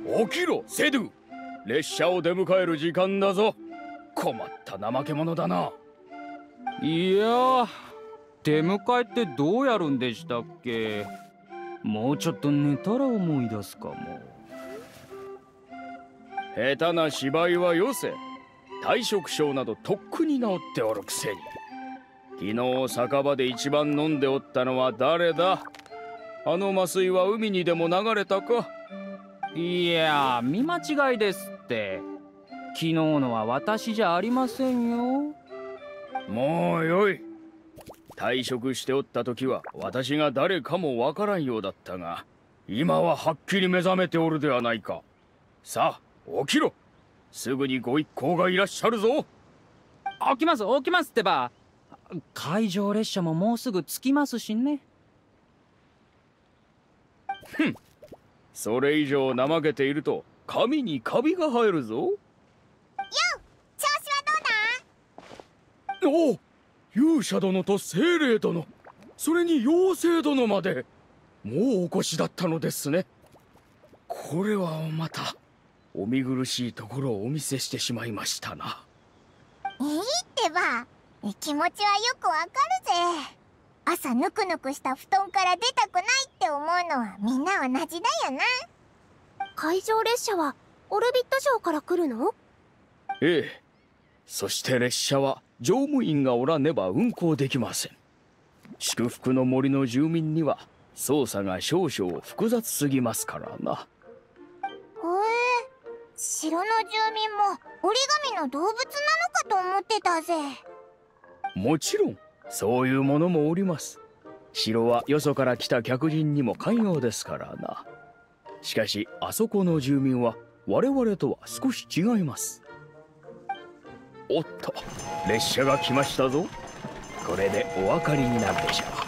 起きろセドゥ。列車を出迎える時間だぞ。困った怠け者だな。 いやー、出迎えってどうやるんでしたっけ。もうちょっと寝たら思い出すかも。 下手な芝居はよせ。退職症などとっくに治っておるくせに。昨日酒場で一番飲んでおったのは誰だ。あの麻酔は海にでも流れたか。 いやー、見間違いですって。昨日のは私じゃありませんよ。 もうよい。退職しておった時は私が誰かもわからんようだったが、今ははっきり目覚めておるではないか。さあ起きろ。すぐにご一行がいらっしゃるぞ。 起きます起きますってば。海上列車ももうすぐ着きますしね。 ふん、それ以上怠けていると髪にカビが生えるぞ。よう、 調子はどうだ。 おお、勇者殿と精霊殿、それに妖精殿までもうお越しだったのですね。これはまたお見苦しいところをお見せしてしまいましたな。 いいってば、気持ちはよくわかるぜ。朝ぬくぬくした布団から出たくないって思うのはみんな同じだよな。 海上列車はオルビット城から来るの？ ええ、そして列車は乗務員がおらねば運行できません。祝福の森の住民には操作が少々複雑すぎますからな。 城の住民も折り紙の動物なのかと思ってたぜ。 もちろんそういうものもおります。城はよそから来た客人にも寛容ですからな。しかしあそこの住民は我々とは少し違います。おっと、列車が来ましたぞ。これでお分かりになるでしょう。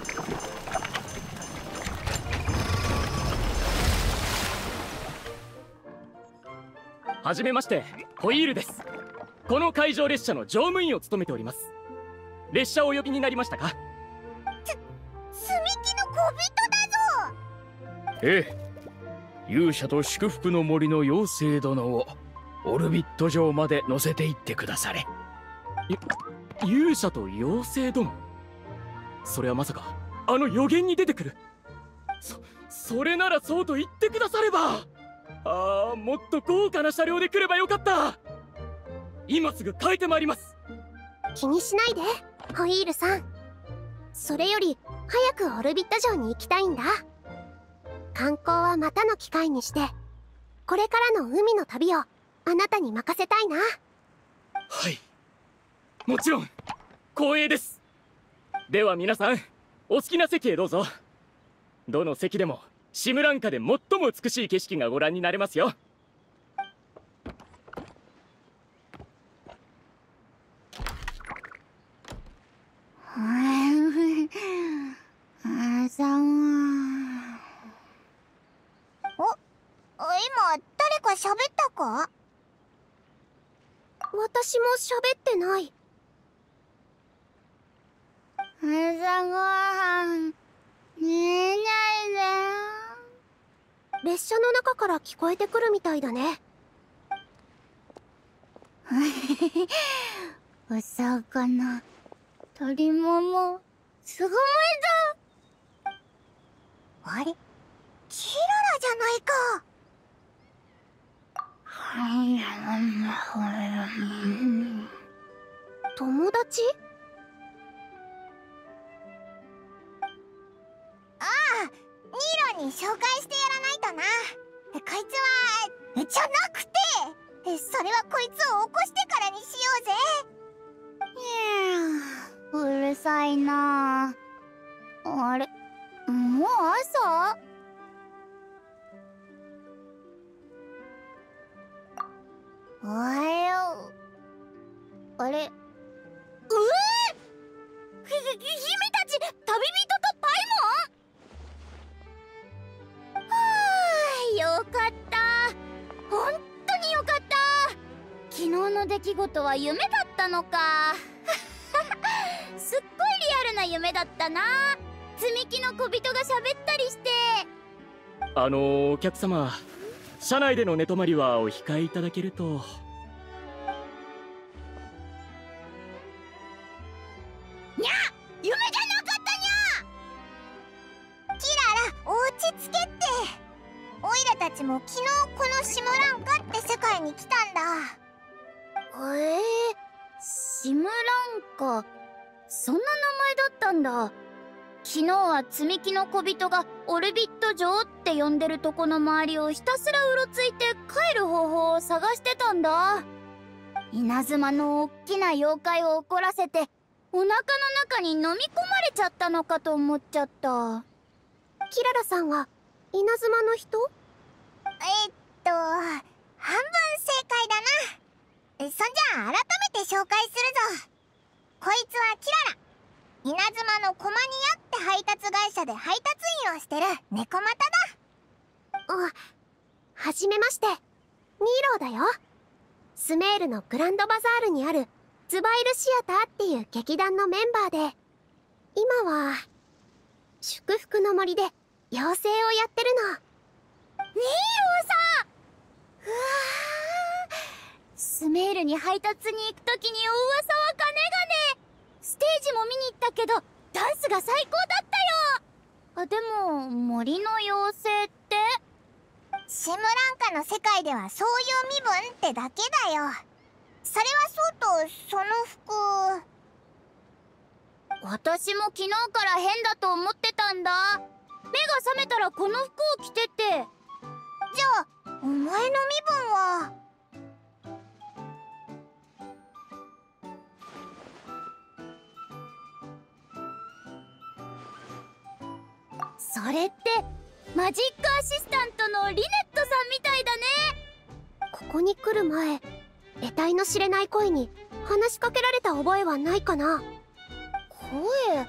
はじめまして、ホイールです。この海上列車の乗務員を務めております。列車をお呼びになりましたか？ 積み木の小人だぞ。 ええ、勇者と祝福の森の妖精殿をオルビット城まで乗せて行ってくだされ。 勇者と妖精殿、それはまさかあの予言に出てくる。それならそうと言ってくだされば。ああ、もっと豪華な車両で来ればよかった。今すぐ変えてまいります。 気にしないでホイールさん。それより早くオルビット城に行きたいんだ。観光はまたの機会にして、これからの海の旅をあなたに任せたいな。 はい、もちろん光栄です。では皆さん、お好きな席へどうぞ。どの席でもシムランカで最も美しい景色がご覧になれますよ。 今誰か喋ったか？ 私も喋ってない。 朝ごはん寝ないで。 列車の中から聞こえてくるみたいだね。 お魚、鳥もも、すごいだ。あれ、キララじゃないか。 友達？ ああ、ニーロに紹介してやらないとな。こいつはじゃなくて、それはこいつを起こしてからにしようぜ。うるさいな。あれ、もう朝？おはよう。あれ、姫たち、旅人とパイモン？はあ、よかった。本当によかった。昨日の出来事は夢だったのか。すっごいリアルな夢だったな。積み木の小人が喋ったりして。 お客様、 車内での寝泊まりはお控えいただけると。 にゃ、夢じゃなかったにゃ。キララ、落ち着けって。オイラたちも昨日このシムランカって世界に来たんだ。シムランカ、そんな名前だったんだ。昨日は積み木の小人がオルビット城って呼んでるとこの周りをひたすらうろついて帰る方法を探してたんだ。稲妻のおっきな妖怪を怒らせてお腹の中に飲み込まれちゃったのかと思っちゃった。 キララさんは稲妻の人？ 半分正解だな。そんじゃあ改めて紹介するぞ。こいつはキララ。稲妻のコマニアって配達会社で配達員をしてる猫又だ。 はじめまして。ニーローだよ。スメールのグランドバザールにあるズバイルシアターっていう劇団のメンバーで、今は祝福の森で妖精をやってるの。 ニーローさん、うわー、スメールに配達に行くときに噂はかねがね。ステージも見に行ったけどダンスが最高だったよ。でも森の妖精ってシムランカの世界ではそういう身分ってだけだよ。それはそうと、その服、私も昨日から変だと思ってたんだ。目が覚めたらこの服を着てて。じゃあお前の身分は。それってマジックアシスタントのリネットさんみたいだね。 ここに来る前、得体の知れない声に話しかけられた覚えはないかな？ 声、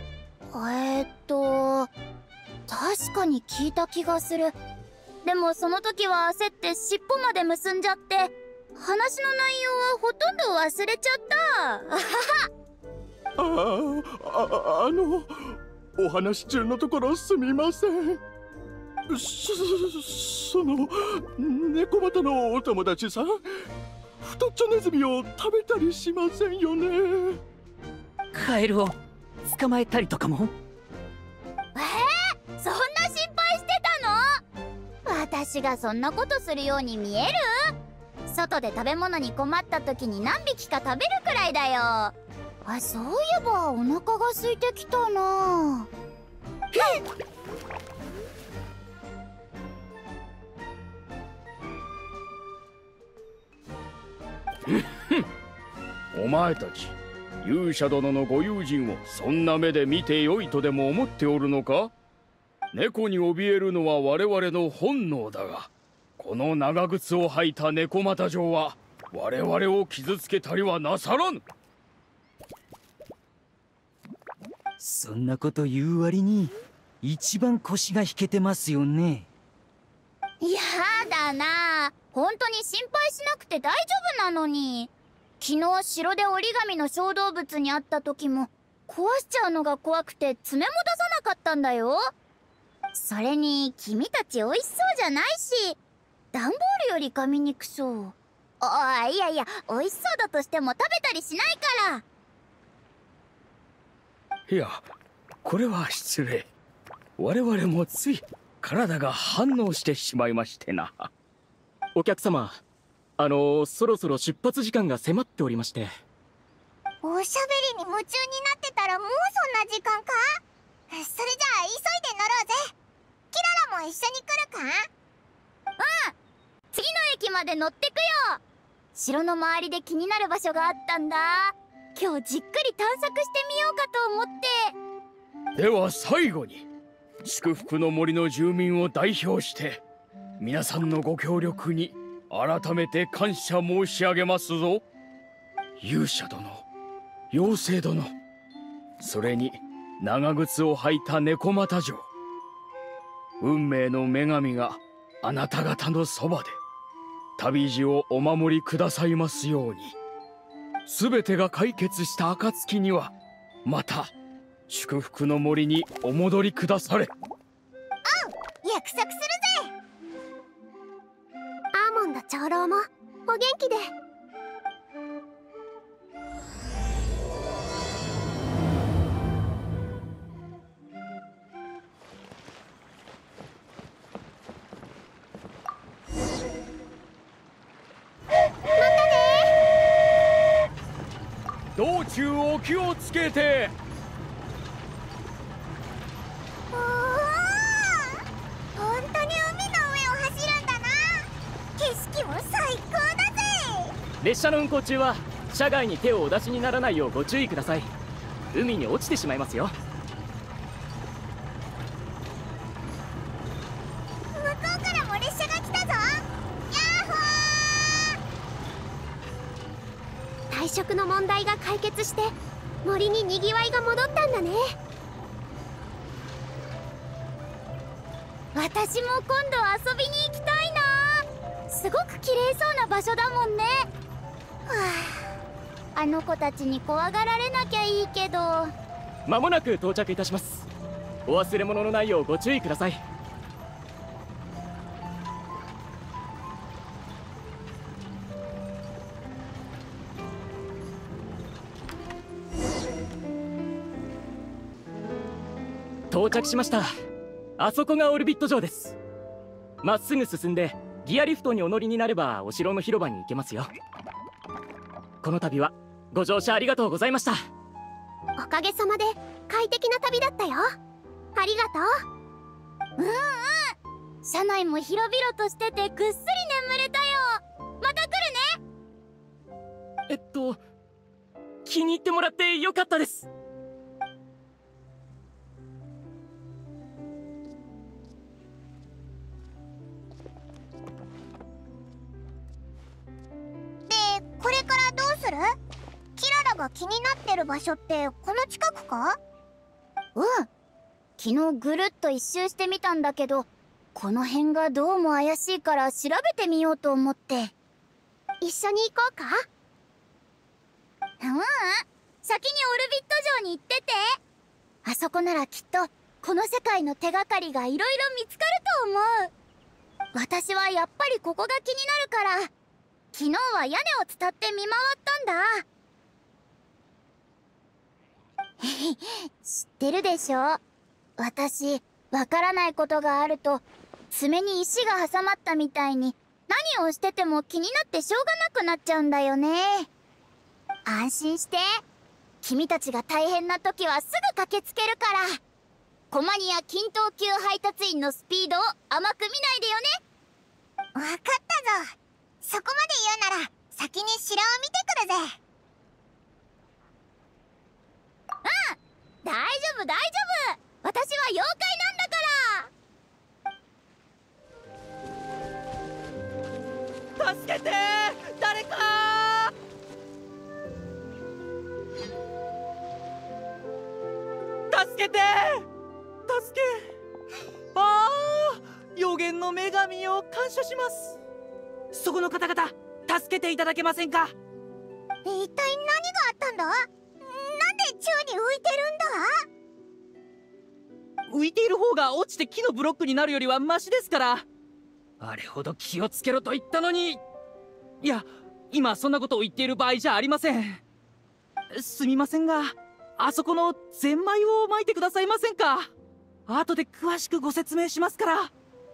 確かに聞いた気がする。でもその時は焦って尻尾まで結んじゃって、話の内容はほとんど忘れちゃった。 お話中のところすみません。その猫又のお友達さん、太っちょネズミを食べたりしませんよね？ カエルを捕まえたりとかも？ そんな心配してたの？私がそんなことするように見える？外で食べ物に困った時に何匹か食べるくらいだよ。そういえばお腹が空いてきたな。 お前たち、勇者殿のご友人をそんな目で見てよいとでも思っておるのか？猫に怯えるのは我々の本能だが、この長靴を履いた猫又城は我々を傷つけたりはなさらぬ。 そんなこと言う割に一番腰が引けてますよね。 やだな、本当に心配しなくて大丈夫なのに。昨日城で折り紙の小動物に会った時も壊しちゃうのが怖くて爪も出さなかったんだよ。それに君たち美味しそうじゃないし、段ボールより噛みにくそう。いやいや、美味しそうだとしても食べたりしないから。 いや、これは失礼。我々もつい体が反応してしまいましてな。 お客様、そろそろ出発時間が迫っておりまして。 おしゃべりに夢中になってたらもうそんな時間か？それじゃあ急いで乗ろうぜ。キララも一緒に来るか？次の駅まで乗ってくよ。城の周りで気になる場所があったんだ。今日じっくり探索してみようかと思って。 では最後に祝福の森の住民を代表して皆さんのご協力に改めて感謝申し上げますぞ。勇者殿、妖精殿、それに長靴を履いた猫又城、運命の女神があなた方のそばで旅路をお守りくださいますように。全てが解決した暁にはまた祝福の森にお戻りくだされ。 約束するぜ。 長老もお元気で。 道中お気をつけて。 おお、本当に海の上を走るんだな。景色も最高だぜ。 列車の運行中は車外に手をお出しにならないようご注意ください。海に落ちてしまいますよ。 向こうからも列車が来たぞ。ヤッホー。 退職の問題が解決して森ににぎわいが戻ったんだね。 私も今度遊びに行きたいな。すごく綺麗そうな場所だもんね。はあ、あの子たちに怖がられなきゃいいけど。 間もなく到着いたします。お忘れ物のないようご注意ください。到着しました。あそこがオルビット城です。まっすぐ進んでギアリフトにお乗りになればお城の広場に行けますよ。この度はご乗車ありがとうございました。 おかげさまで快適な旅だったよ。ありがとう。 うんうん、車内も広々としててぐっすり眠れたよ。また来るね。 気に入ってもらってよかったです。 で、これからどうする？キララが気になってる場所ってこの近くか？うん、昨日ぐるっと一周してみたんだけど、この辺がどうも怪しいから調べてみようと思って。 一緒に行こうか？ 先にオルビット城に行ってて。あそこならきっとこの世界の手がかりがいろいろ見つかると思う。私はやっぱりここが気になるから、昨日は屋根を伝って見回ったんだ。知ってるでしょ？私、わからないことがあると爪に石が挟まったみたいに何をしてても気になってしょうがなくなっちゃうんだよね。安心して、君たちが大変な時はすぐ駆けつけるから。コマニア均等級配達員のスピードを甘く見ないでよね。わかったぞ。そこまで言うなら先に城を見てくるぜ。うん、大丈夫大丈夫。私は妖怪なんだから。 助けてー、誰かー、助けてー、助け、あー、予言の女神を感謝します。そこの方々、助けていただけませんか？ 一体何があったんだ？なんで宙に浮いてるんだ？ 浮いている方が落ちて木のブロックになるよりはマシですから。あれほど気をつけろと言ったのに。いや、今そんなことを言っている場合じゃありません。すみませんが、あそこのゼンマイを撒いてくださいませんか？後で詳しくご説明しますから。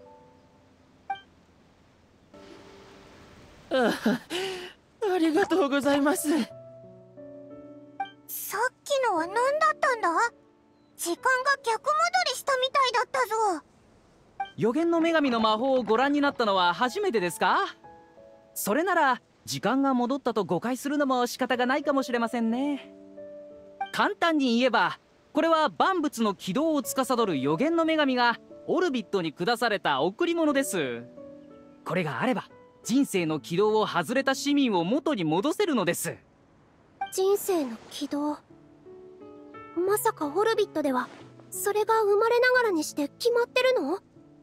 ありがとうございます。 さっきのは何だったんだ？時間が逆戻りしたみたいだったぞ。 予言の女神の魔法をご覧になったのは初めてですか？それなら時間が戻ったと誤解するのも仕方がないかもしれませんね。簡単に言えば、これは万物の軌道を司る予言の女神がオルビットに下された贈り物です。これがあれば人生の軌道を外れた市民を元に戻せるのです。 人生の軌道。まさかオルビットではそれが生まれながらにして決まってるの？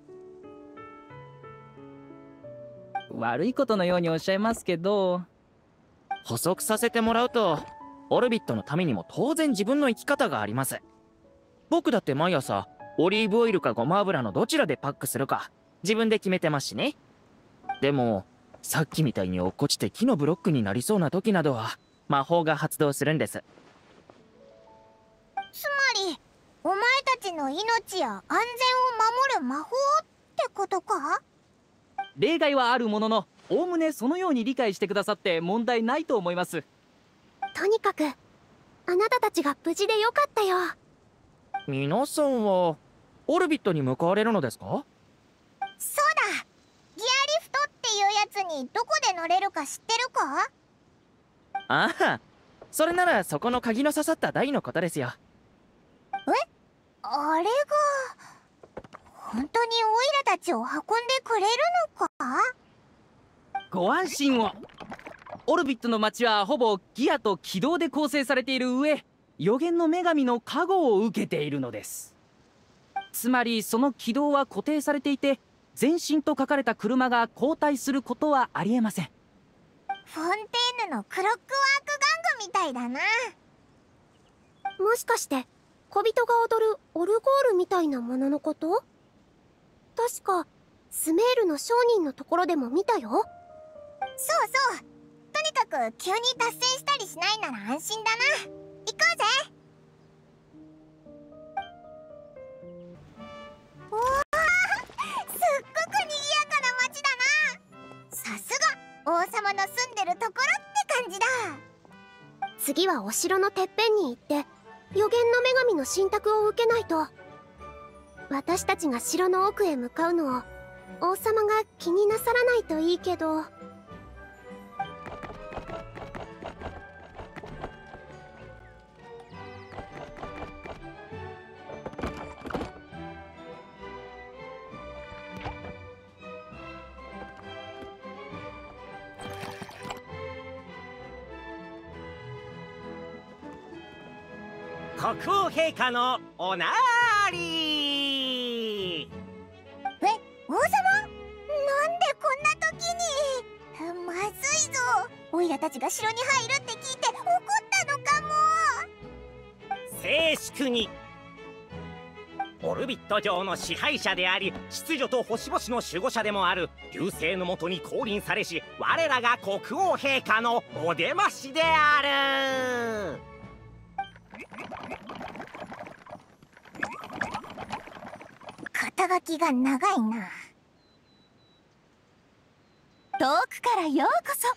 悪いことのようにおっしゃいますけど、 補足させてもらうと、オルビットのためにも当然自分の生き方があります。僕だって毎朝オリーブオイルかごま油のどちらでパックするか自分で決めてますしね。でもさっきみたいに落っこちて木のブロックになりそうな時などは魔法が発動するんです。 つまりお前たちの命や安全を守る魔法ってことか？ 例外はあるものの、おおむねそのように理解してくださって問題ないと思います。 とにかくあなたたちが無事でよかったよ。 皆さんはオルビットに向かわれるのですか？ そうだ、ギアリフトっていうやつにどこで乗れるか知ってるか？ ああ、それならそこの鍵の刺さった台のことですよ。 あれが本当にオイラたちを運んでくれるのか？ ご安心を。オルビットの街はほぼギアと軌道で構成されている上、予言の女神の加護を受けているのです。つまりその軌道は固定されていて、前進と書かれた車が後退することはありえません。 フォンテーヌのクロックワーク玩具みたいだな。 もしかして小人が踊るオルゴールみたいなもののこと？確かスメールの商人のところでも見たよ。 そうそう、とにかく急に脱線したりしないなら安心だな。行こうぜ。おお、すっごく賑やかな街だな。さすが王様の住んでるところって感じだ。 次はお城のてっぺんに行って予言の女神の神託を受けないと。私たちが城の奥へ向かうのを王様が気になさらないといいけど。 国王陛下のおなーり。 王様、なんでこんな時に。まずいぞ、オイラたちが城に入るって聞いて怒ったのかも。 静粛に。オルビット城の支配者であり秩序と星々の守護者でもある流星のもとに降臨されし我らが国王陛下のお出ましである。 肩書きが長いな。遠くからようこそ。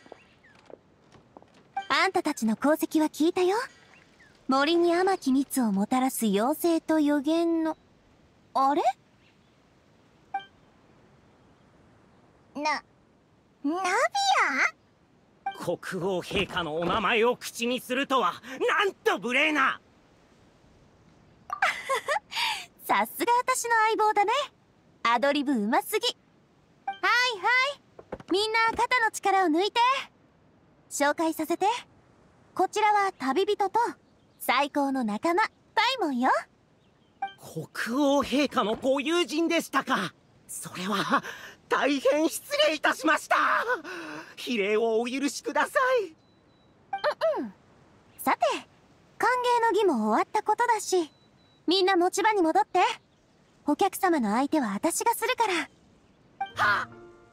あんたたちの功績は聞いたよ。森に甘き蜜をもたらす妖精と予言の。あれ？ナビア？ 国王陛下のお名前を口にするとはなんと無礼な。 さすが私の相棒だね。アドリブうますぎ。はいはい、みんな肩の力を抜いて。紹介させて。こちらは旅人と最高の仲間パイモンよ。 国王陛下のご友人でしたか。それは大変失礼いたしました。非礼をお許しください。 さて、歓迎の儀も終わったことだし、みんな持ち場に戻って。お客様の相手は私がするから。 はっ。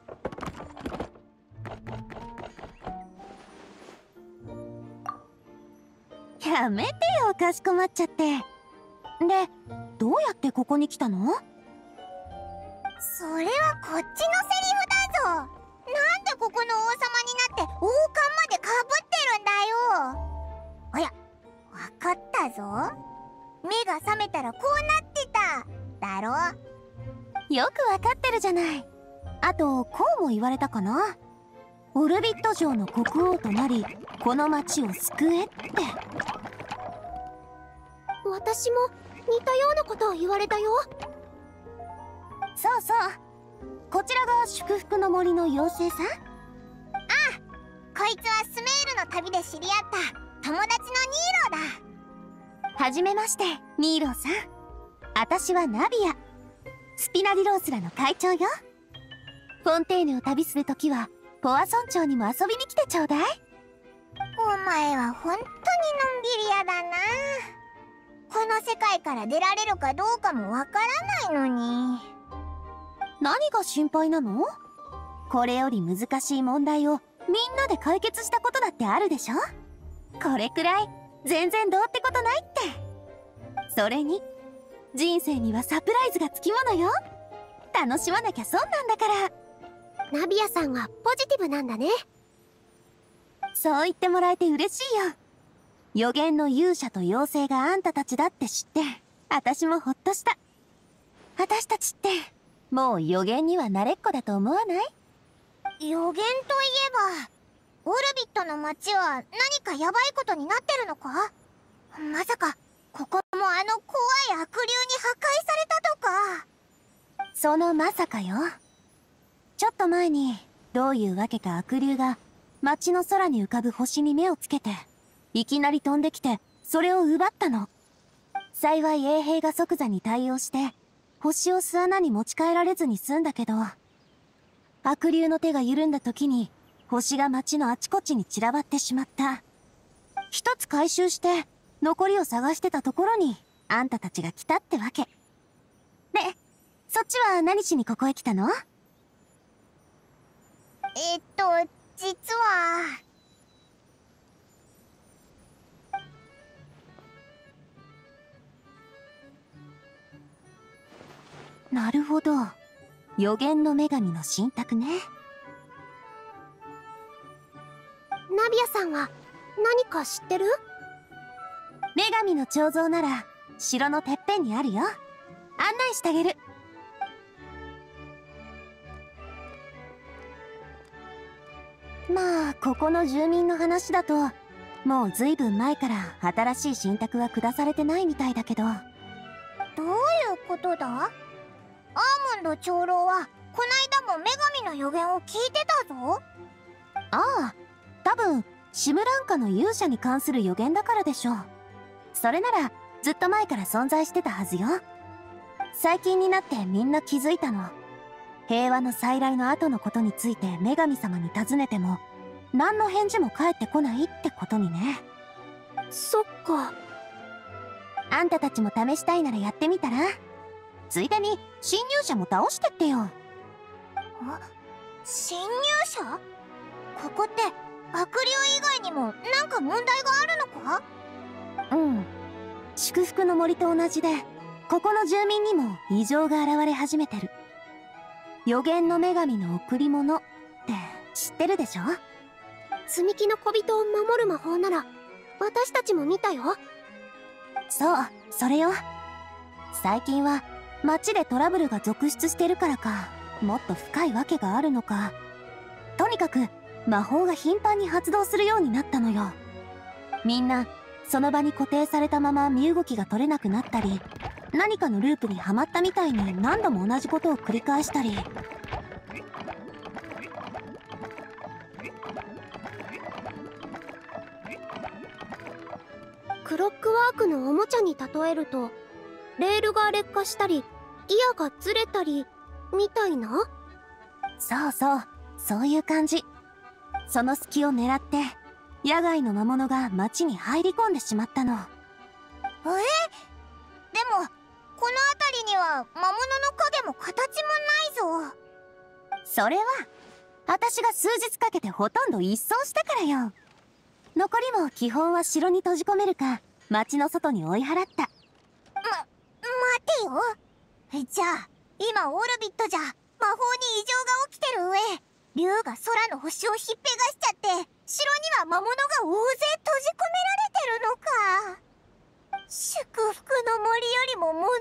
やめてよ、かしこまっちゃって。で、どうやってここに来たの？それはこっちのセリフだぞ。なんでここの王様になって王冠までかぶってるんだよ。おや、わかったぞ。目が覚めたらこうなってただろ。よくわかってるじゃない。あとこうも言われたかな。オルビット城の国王となりこの町を救えって。 私も似たようなことを言われたよ。 そうそう、こちらが祝福の森の妖精さん。ああ、こいつはスメールの旅で知り合った友達のニーローだ。はじめまして、ニーローさん。私はナビア、スピナディロースらの会長よ。フォンテーヌを旅するときはポア村長にも遊びに来てちょうだい。お前は本当にのんびり屋だな。この世界から出られるかどうかもわからないのに。何が心配なの？ これより難しい問題をみんなで解決したことだってあるでしょ。これくらい全然どうってことないって。それに人生にはサプライズがつきものよ。楽しまなきゃ損なんだから。ナビアさんはポジティブなんだね。そう言ってもらえて嬉しいよ。予言の勇者と妖精があんたたちだって知って私もほっとした。私たちってもう予言には慣れっこだと思わない？ 予言といえばオルビットの町は何かヤバいことになってるのか？まさかここもあの怖い悪竜に破壊されたとか？ そのまさかよ。ちょっと前にどういうわけか悪竜が町の空に浮かぶ星に目をつけていきなり飛んできてそれを奪ったの。幸い衛兵が即座に対応して星を巣穴に持ち帰られずに済んだけど、悪竜の手が緩んだ時に星が町のあちこちに散らばってしまった。一つ回収して残りを探してたところにあんたたちが来たってわけ。で、そっちは何しにここへ来たの？ 実はなるほど。予言の女神の神託ね。ナビアさんは何か知ってる？女神の彫像なら城のてっぺんにあるよ。案内してあげる。まあここの住民の話だともうずいぶん前から新しい神託は下されてないみたいだけど。 どういうことだ？アーモンド長老はこないだも女神の予言を聞いてたぞ。 ああ、多分シムランカの勇者に関する予言だからでしょう。それならずっと前から存在してたはずよ。最近になってみんな気づいたの。平和の再来の後のことについて女神様に尋ねても何の返事も返ってこないってことにね。そっか。あんたたちも試したいならやってみたら？ついでに侵入者も倒してってよ。 侵入者？ここって悪竜以外にもなんか問題があるのか？ うん。祝福の森と同じでここの住民にも異常が現れ始めてる。予言の女神の贈り物って知ってるでしょ？積み木の小人を守る魔法なら私たちも見たよ。そう、それよ。最近は街でトラブルが続出してるからか、もっと深いわけがあるのか、とにかく魔法が頻繁に発動するようになったのよ。みんなその場に固定されたまま身動きが取れなくなったり、何かのループにはまったみたいに何度も同じことを繰り返したり。クロックワークのおもちゃに例えると、レールが劣化したりギアがずれたりみたいな。そうそう、そういう感じ。その隙を狙って野外の魔物が街に入り込んでしまったの。でもこの辺りには魔物の影も形もないぞ。 それは私が数日かけてほとんど一掃したからよ。残りも基本は城に閉じ込めるか街の外に追い払った。 待てよ。じゃあ今オルビットじゃ魔法に異常が起きてる上、竜が空の星をひっぺがしちゃって城には魔物が大勢閉じ込められてるのか。祝福の森よりも問題が山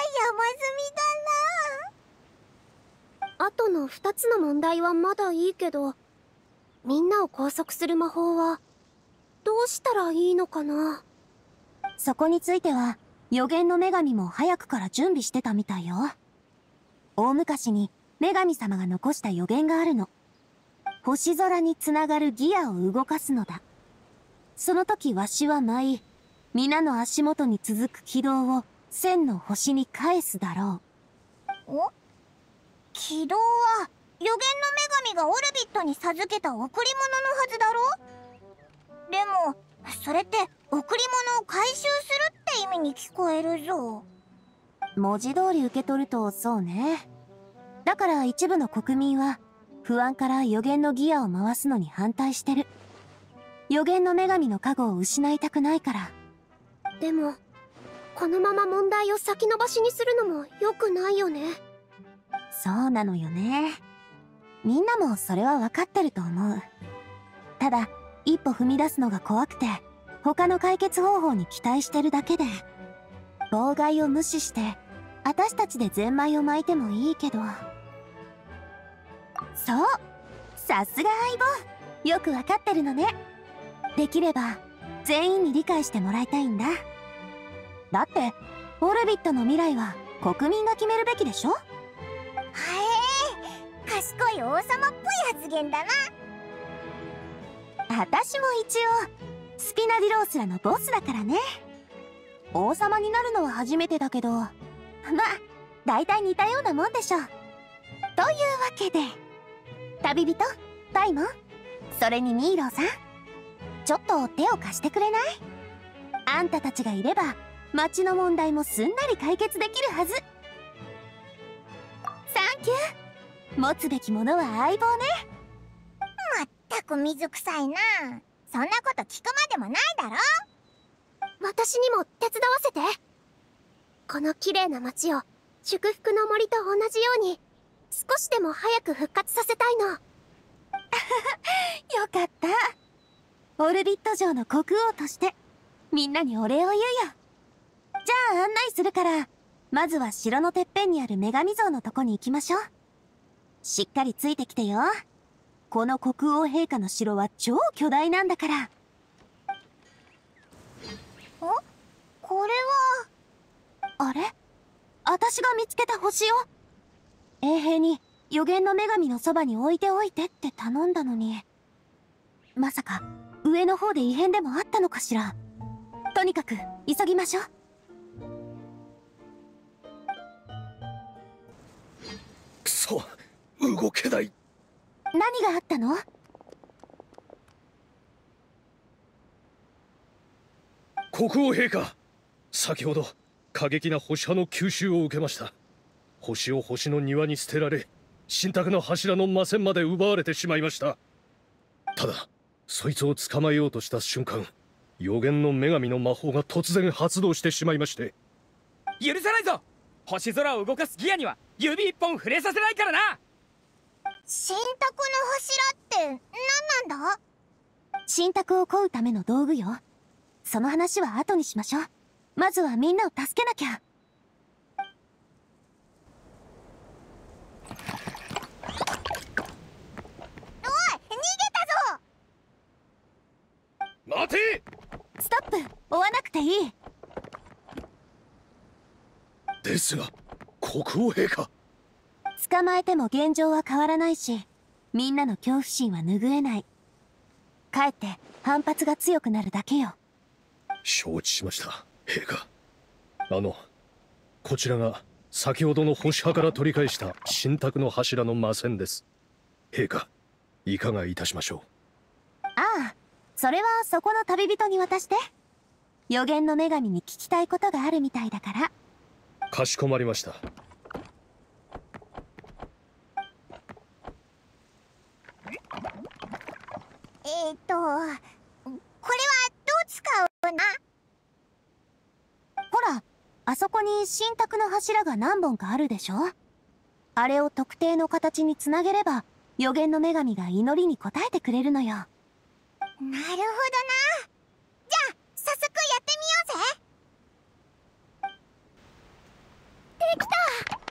積みだな。あとの2つの問題はまだいいけど、みんなを拘束する魔法はどうしたらいいのかな。そこについては予言の女神も早くから準備してたみたいよ。大昔に女神様が残した予言があるの。星空につながるギアを動かすのだ。その時わしは舞い、皆の足元に続く軌道を千の星に返すだろう。お？軌道は予言の女神がオルビットに授けた贈り物のはずだろ？でもそれって贈り物を回収するって意味に聞こえるぞ。文字通り受け取るとそうね。だから一部の国民は不安から予言のギアを回すのに反対してる。予言の女神の加護を失いたくないから。でもこのまま問題を先延ばしにするのも良くないよね。そうなのよね。みんなもそれは分かってると思う。ただ一歩踏み出すのが怖くて他の解決方法に期待してるだけで、妨害を無視して私たちでゼンマイを巻いてもいいけど。そう、さすが相棒、よくわかってるのね。できれば全員に理解してもらいたいんだ。だってオルビットの未来は国民が決めるべきでしょ。 へえ、賢い王様っぽい発言だな。 私も一応スピナディロースらのボスだからね。王様になるのは初めてだけど、まあ大体似たようなもんでしょ。というわけで旅人パイモン、それにミーローさん、ちょっと手を貸してくれない？あんたたちがいれば町の問題もすんなり解決できるはず。サンキュー。持つべきものは相棒ね。 まったく水臭いな。そんなこと聞くまでもないだろ。 私にも手伝わせて。この綺麗な町を祝福の森と同じように少しでも早く復活させたいの。よかった。オルビット城の国王としてみんなにお礼を言うよ。じゃあ案内するから、まずは城のてっぺんにある女神像のとこに行きましょう。しっかりついてきてよ。この国王陛下の城は超巨大なんだから。 これは。 あれ？私が見つけた星よ。衛兵に予言の女神のそばに置いておいてって頼んだのに、まさか上の方で異変でもあったのかしら。とにかく急ぎましょう。 くそ、動けない。 何があったの？ 国王陛下、先ほど過激な保守派の急襲を受けました。星を星の庭に捨てられ、神託の柱の魔線まで奪われてしまいました。ただそいつを捕まえようとした瞬間、予言の女神の魔法が突然発動してしまいまして。 許さないぞ。星空を動かすギアには指一本触れさせないからな。 神託の柱って何なんだ？ 神託を乞うための道具よ。その話は後にしましょう。まずはみんなを助けなきゃ。 おい、逃げたぞ！ 待て！ ストップ！追わなくていい。 ですが国王陛下、 捕まえても現状は変わらないし、みんなの恐怖心は拭えない。かえって反発が強くなるだけよ。 承知しました、陛下。こちらが先ほどの保守派から取り返した神託の柱の魔線です。陛下、いかがいたしましょう？ ああ、それはそこの旅人に渡して。予言の女神に聞きたいことがあるみたいだから。 かしこまりました。 これはどう使うな？ ほら、あそこに神託の柱が何本かあるでしょ。あれを特定の形につなげれば予言の女神が祈りに応えてくれるのよ。 なるほどな。じゃあ早速やってみようぜ。できた！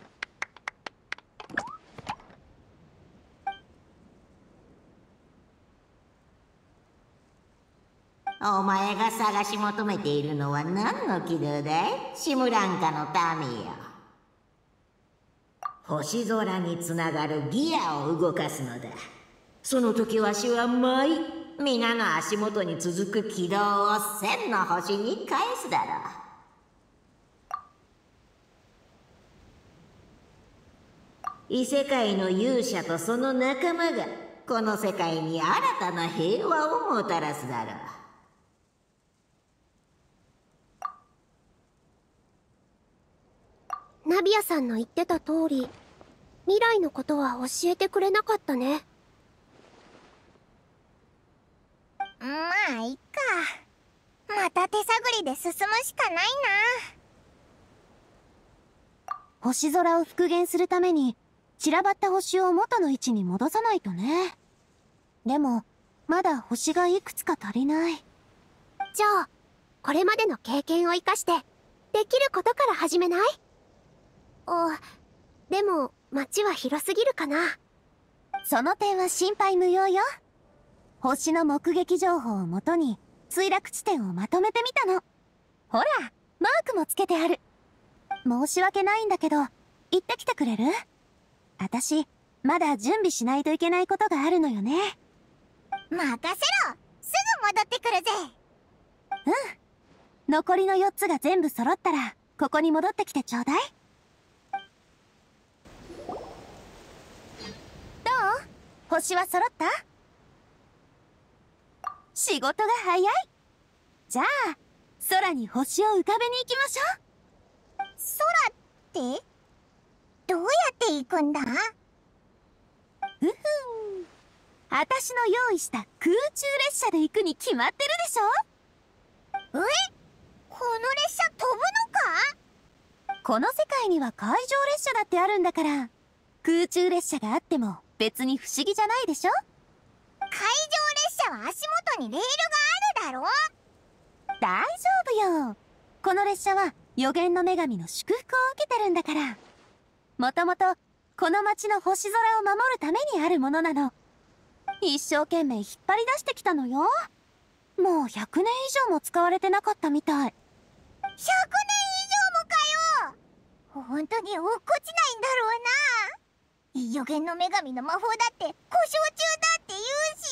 お前が探し求めているのは何の軌道だい？シムランカの民よ。星空につながるギアを動かすのだ。その時わしは舞い、皆の足元に続く軌道を千の星に返すだろう。異世界の勇者とその仲間がこの世界に新たな平和をもたらすだろう。 ナビアさんの言ってた通り、未来のことは教えてくれなかったね。 リで進むしかないな。 星空を復元するために散らばった星を元の位置に戻さないとね。でもまだ星がいくつか足りない。じゃあこれまでの経験を生かしてできることから始めない？でも街は広すぎるかな。その点は心配無用よ。星の目撃情報をもとに墜落地点をまとめてみたの。ほら、マークもつけてある。申し訳ないんだけど、行ってきてくれる？私、まだ準備しないといけないことがあるのよね。 任せろ！すぐ戻ってくるぜ。 うん。残りの4つが全部揃ったら、ここに戻ってきてちょうだい。どう？星は揃った？仕事が早い。じゃあ、空に星を浮かべに行きましょう。 空ってどうやって行くんだ？ 私の用意した空中列車で行くに決まってるでしょ？ この列車飛ぶのか？ この世界には海上列車だってあるんだから、空中列車があっても別に不思議じゃないでしょ？ 海上列車は足元にレールがあるだろ？ 大丈夫よ。この列車は予言の女神の祝福を受けてるんだから。もともとこの町の星空を守るためにあるものなの。一生懸命引っ張り出してきたのよ。もう100年以上も使われてなかったみたい。100年以上もかよ。本当に落っこちないんだろうな。予言の女神の魔法だって故障中だって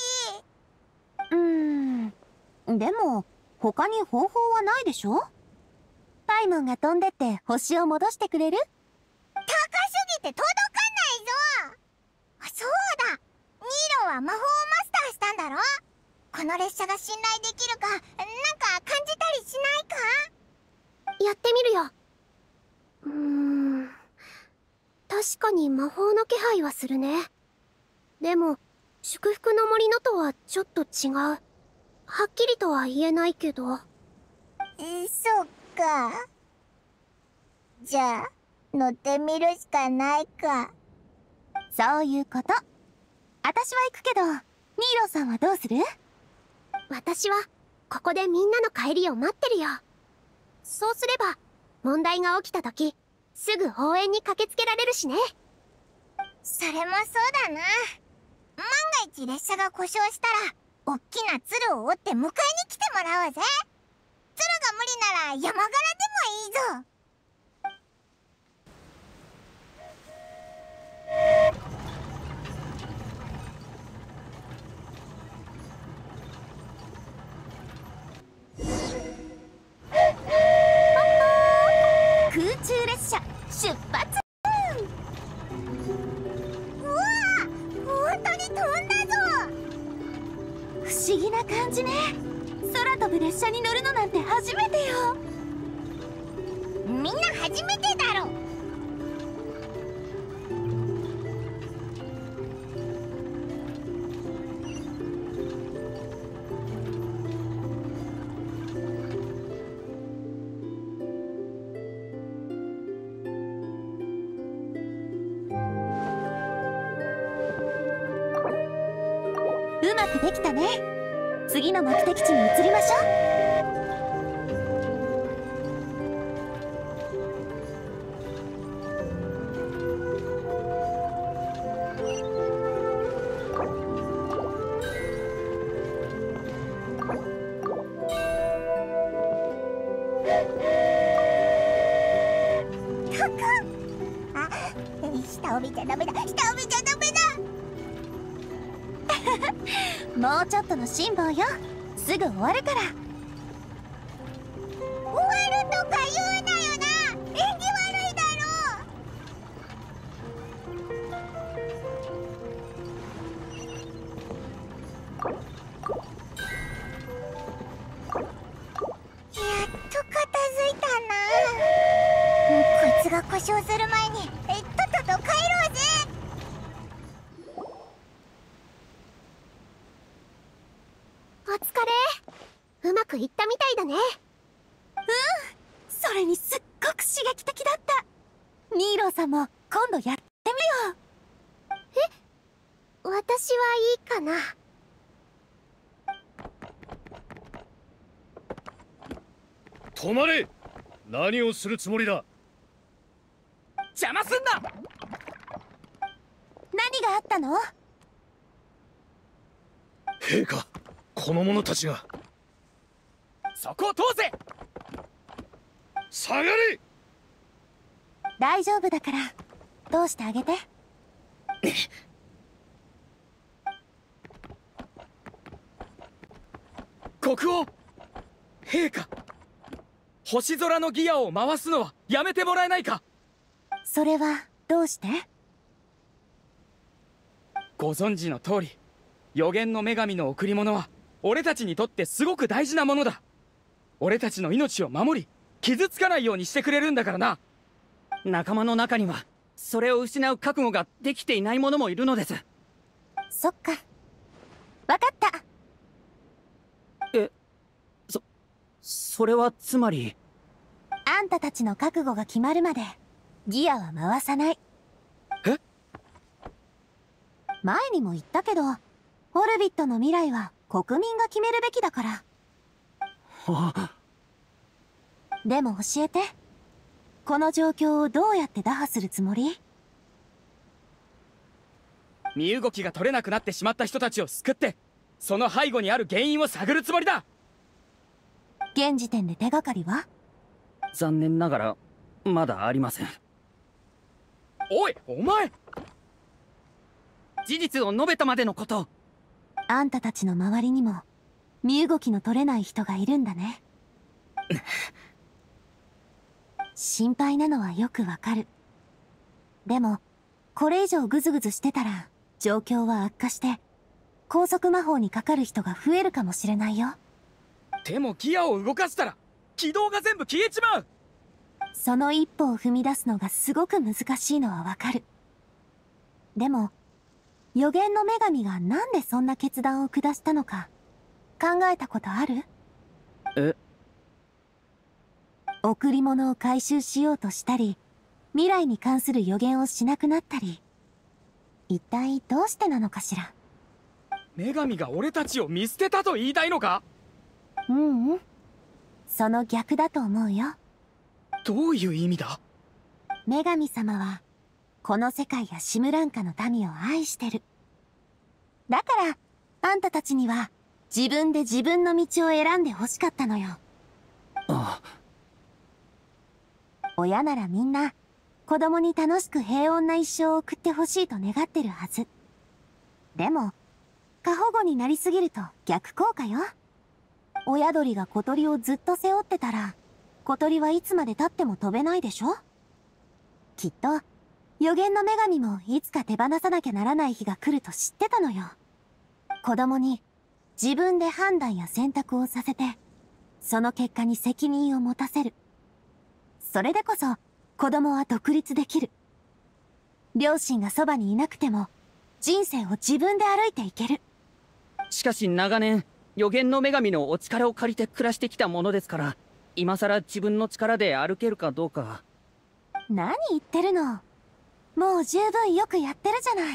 言うし。でも他に方法はないでしょ？パイモンが飛んでって星を戻してくれる？ 高すぎて届かないぞ。そうだ、ニーロは魔法をマスターしたんだろ？この列車が信頼できるか、なんか感じたりしないか？やってみるよ。確かに魔法の気配はするね。でも祝福の森のとはちょっと違う。はっきりとは言えないけど。そっか。じゃあ乗ってみるしかないか。 そういうこと。私は行くけど、ニーロさんはどうする？私はここでみんなの帰りを待ってるよ。そうすれば問題が起きた時すぐ応援に駆けつけられるしね。 それもそうだな。万が一列車が故障したらおっきな鶴を折って迎えに来てもらおうぜ。鶴が無理なら山柄でもいいぞ。 空中列車出発。 うわー、本当に飛んだぞ。 不思議な感じね。空飛ぶ列車に乗るのなんて初めてよ。 みんな初めてだろ。 うまくできたね。次の目的地に移りましょう。 下を見ちゃダメだ。下を見ちゃダメだ。 もうちょっとの辛抱よ。すぐ終わるから。 終わるとか言うなよな。縁起悪いだろ。やっと片付いたな。こいつが故障する前にとっとと帰ろうぜ。お疲れ。うまくいったみたいだね。 それにすっごく刺激的だった。ニーローさんも今度やってみるよ。 私はいいかな。 止まれ。何をするつもりだ。 邪魔すんな。 何があったの？ 陛下、この者たちが。 そこを通せ。 下がれ。 大丈夫だから通してあげて。 国王、陛下、星空のギアを回すのはやめてもらえないか。 それはどうして？ ご存知の通り、予言の女神の贈り物は俺たちにとってすごく大事なものだ。俺たちの命を守り、傷つかないようにしてくれるんだからな。 仲間の中にはそれを失う覚悟ができていない者もいるのです。 そっか、わかった。 それはつまり、 あんたたちの覚悟が決まるまでギアは回さない。 え？ 前にも言ったけど、オルビットの未来は国民が決めるべきだから。でも教えて、この状況をどうやって打破するつもり？ 身動きが取れなくなってしまった人たちを救って、その背後にある原因を探るつもりだ。 現時点で手がかりは？ 残念ながらまだありません。 おい、お前！ 事実を述べたまでのこと。 あんたたちの周りにも身動きの取れない人がいるんだね。心配なのはよくわかる。でもこれ以上グズグズしてたら状況は悪化して高速魔法にかかる人が増えるかもしれないよ。 でもギアを動かしたら軌道が全部消えちまう。 その一歩を踏み出すのがすごく難しいのはわかる。でも予言の女神がなんでそんな決断を下したのか考えたことある？贈り物を回収しようとしたり、未来に関する予言をしなくなったり、一体どうしてなのかしら。 女神が俺たちを見捨てたと言いたいのか？ その逆だと思うよ。 どういう意味だ？ 女神様はこの世界やシムランカの民を愛してる。だからあんたたちには自分で自分の道を選んで欲しかったのよ。親ならみんな子供に楽しく平穏な一生を送ってほしいと願ってるはず。でも過保護になりすぎると逆効果よ。親鳥が小鳥をずっと背負ってたら小鳥はいつまで経っても飛べないでしょ。きっと予言の女神もいつか手放さなきゃならない日が来ると知ってたのよ。子供に自分で判断や選択をさせて、その結果に責任を持たせる。それでこそ子供は独立できる。両親がそばにいなくても人生を自分で歩いていける。 しかし長年予言の女神のお力を借りて暮らしてきたものですから、今さら自分の力で歩けるかどうか。 何言ってるの。もう十分よくやってるじゃない。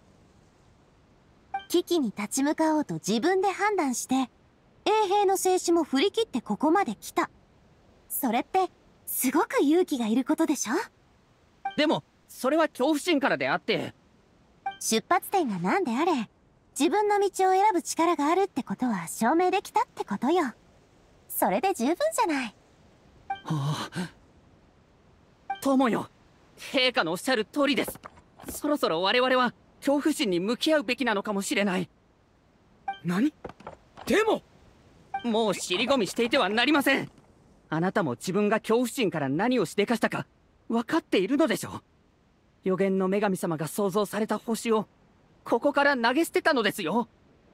危機に立ち向かおうと自分で判断して衛兵の静止も振り切ってここまで来た。それってすごく勇気がいることでしょ。 でもそれは恐怖心からであって、 出発点が何であれ自分の道を選ぶ力があるってことは証明できたってことよ。それで十分じゃない。 友よ、陛下のおっしゃる通りです。そろそろ我々は恐怖心に向き合うべきなのかもしれない。 何？でももう尻込みしていてはなりません。あなたも自分が恐怖心から何をしでかしたか分かっているのでしょう。予言の女神様が創造された星をここから投げ捨てたのですよ。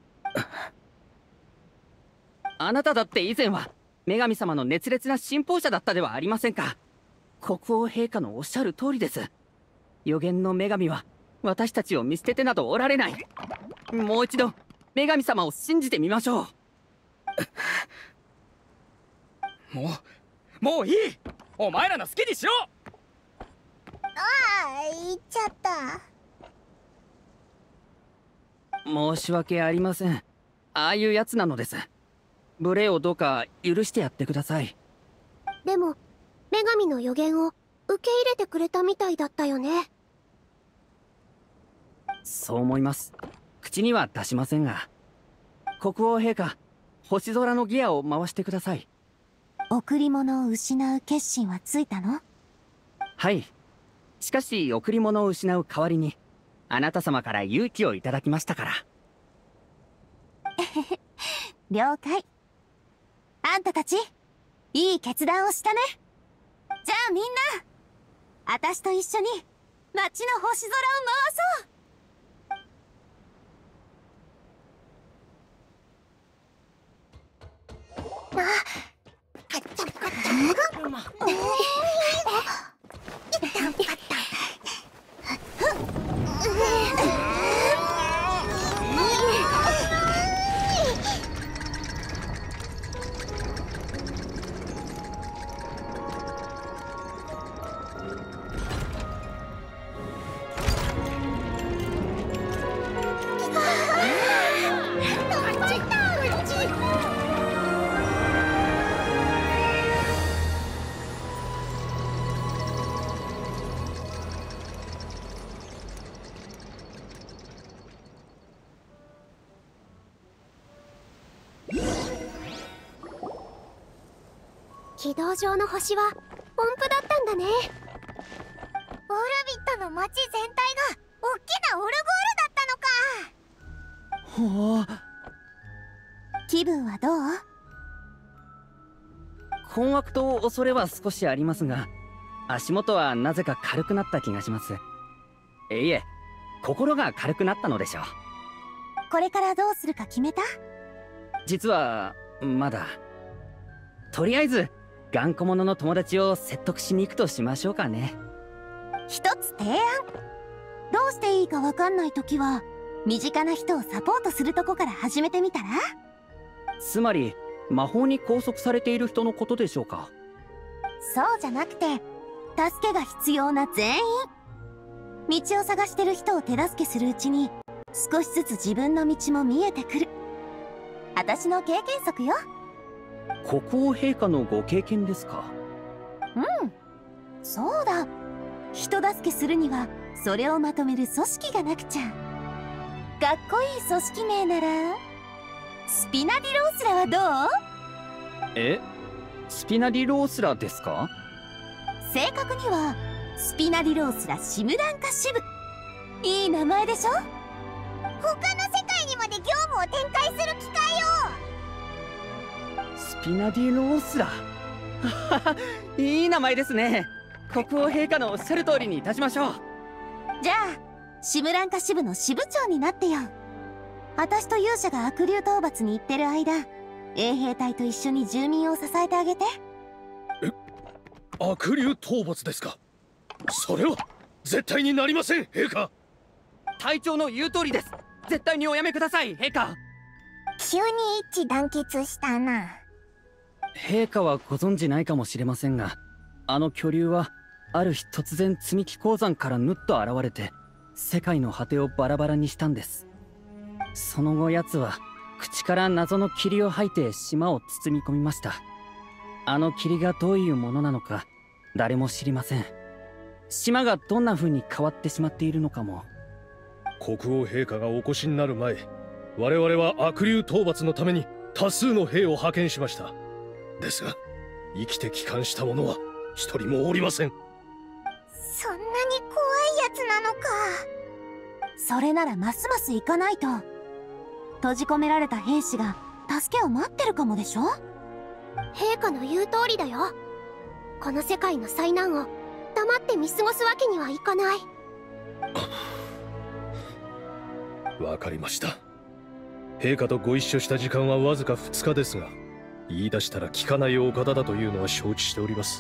あなただって以前は女神様の熱烈な信奉者だったではありませんか。国王陛下のおっしゃる通りです。予言の女神は私たちを見捨ててなどおられない。もう一度女神様を信じてみましょう。 もういい。お前らの好きにしろ。 言っちゃった。 申し訳ありません。ああいうやつなのです。無礼をどうか許してやってください。 でも女神の予言を受け入れてくれたみたいだったよね。 そう思います。口には出しませんが。国王陛下、星空のギアを回してください。 贈り物を失う決心はついたの？ はい。しかし贈り物を失う代わりにあなた様から勇気をいただきましたから。 了解。あんたたちいい決断をしたね。じゃあみんな、私と一緒に街の星空を回そう。 軌道上の星は音符だったんだね。 オルビットの街全体が大きなオルゴールだったのか。 ほう。 気分はどう？ 困惑と恐れは少しありますが、足元はなぜか軽くなった気がします。いえ、心が軽くなったのでしょう。 これからどうするか決めた？ 実はまだ。とりあえず頑固者の友達を説得しに行くとしましょうかね。 一つ提案。どうしていいか分かんない時は身近な人をサポートするとこから始めてみたら？ つまり魔法に拘束されている人のことでしょうか？ そうじゃなくて、助けが必要な全員。道を探してる人を手助けするうちに少しずつ自分の道も見えてくる。私の経験則よ。 国王陛下のご経験ですか？ うん、そうだ。人助けするにはそれをまとめる組織がなくちゃ。かっこいい組織名ならスピナディロースラはどう？ え？スピナディロースラですか？ 正確にはスピナディロースラシムランカ支部。いい名前でしょ？他の世界にまで業務を展開する機会よ。 スピナディロースラいい名前ですね。国王陛下のおっしゃる通りにいたしましょう。 じゃあシムランカ支部の支部長になってよ。私と勇者が悪竜討伐に行ってる間、衛兵隊と一緒に住民を支えてあげて。 悪竜討伐ですか？それは絶対になりません、陛下。 隊長の言う通りです。絶対におやめください、陛下。 急に一致団結したな。 陛下はご存じないかもしれませんが、あの巨竜はある日突然積み木鉱山からぬっと現れて世界の果てをバラバラにしたんです。その後奴は口から謎の霧を吐いて島を包み込みました。あの霧がどういうものなのか誰も知りません。島がどんな風に変わってしまっているのかも。 国王陛下がお越しになる前、我々は悪竜討伐のために多数の兵を派遣しました。ですが生きて帰還した者は一人もおりません。 そんなに怖いやつなのか。それならますます行かないと。閉じ込められた兵士が助けを待ってるかもでしょ。 陛下の言う通りだよ。この世界の災難を黙って見過ごすわけにはいかない。 わかりました。陛下とご一緒した時間はわずか2日ですが、言い出したら聞かないお方だというのは承知しております。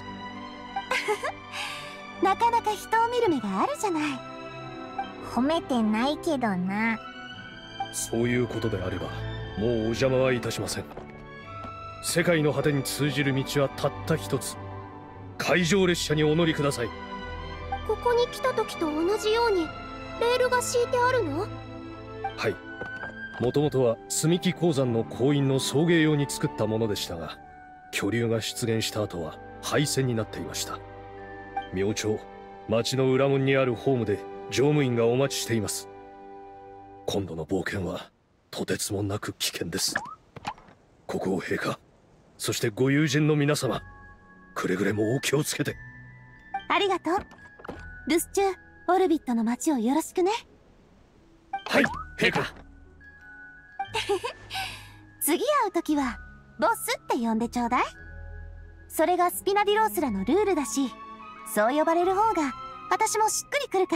なかなか人を見る目があるじゃない。褒めてないけどな。 そういうことであればもうお邪魔はいたしません。 世界の果てに通じる道はたった一つ。海上列車にお乗りください。 ここに来た時と同じようにレールが敷いてあるの？ はい。もともとは積木鉱山の鉱員の送迎用に作ったものでしたが、巨竜が出現した後は廃線になっていました。明朝、町の裏門にあるホームで乗務員がお待ちしています。今度の冒険はとてつもなく危険です。国王陛下、そしてご友人の皆様、くれぐれもお気をつけて。 ありがとう。留守中、オルビットの町をよろしくね。 はい、陛下。 次会う時はボスって呼んでちょうだい。それがスピナディロースらのルールだし、そう呼ばれる方が私もしっくりくるから。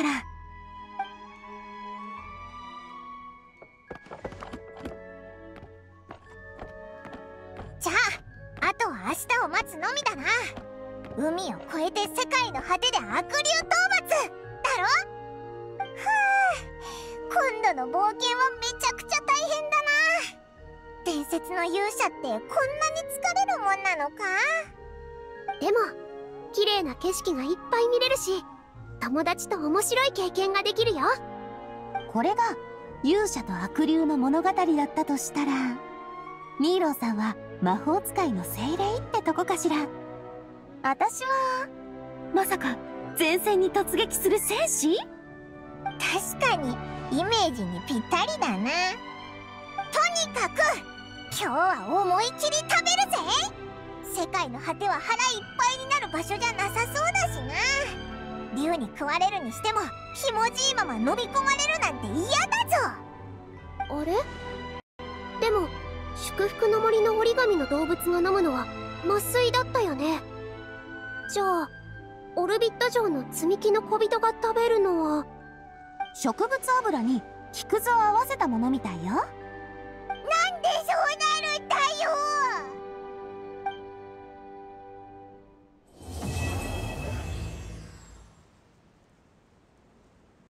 じゃあ、あとは明日を待つのみだな。海を越えて世界の果てで悪竜討伐だろ。はあ、今度の冒険はめちゃくちゃ大変だな。伝説の勇者ってこんなに疲れるもんなのか。 でも綺麗な景色がいっぱい見れるし、友達と面白い経験ができるよ。これが勇者と悪竜の物語だったとしたら、ミーローさんは魔法使いの精霊ってとこかしら。私はまさか前線に突撃する戦士？ 確かにイメージにぴったりだな。とにかく今日は思い切り食べるぜ。世界の果ては腹いっぱいになる場所じゃなさそうだしな。竜に食われるにしてもひもじいまま飲み込まれるなんて嫌だぞ。 あれ？でも祝福の森の折り紙の動物が飲むのは麻酔だったよね。じゃあオルビット城の積み木の小人が食べるのは植物油に木くずを合わせたものみたいよ。 なんでそうなる。